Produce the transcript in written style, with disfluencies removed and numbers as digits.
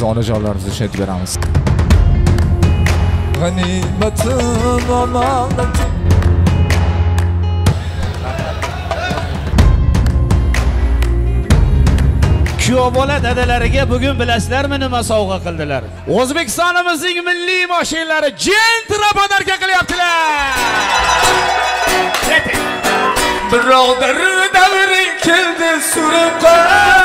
onajonlarimizni ishlatib beramiz. G'animatim omonatim. Kuyov bola dadalariga bugun bilasizlarmi nima sovg'a qildilar? O'zbekistonimizning milliy mashinalari Gentra podarka qilyaptilar. Birodar davring keldi surib qo'y.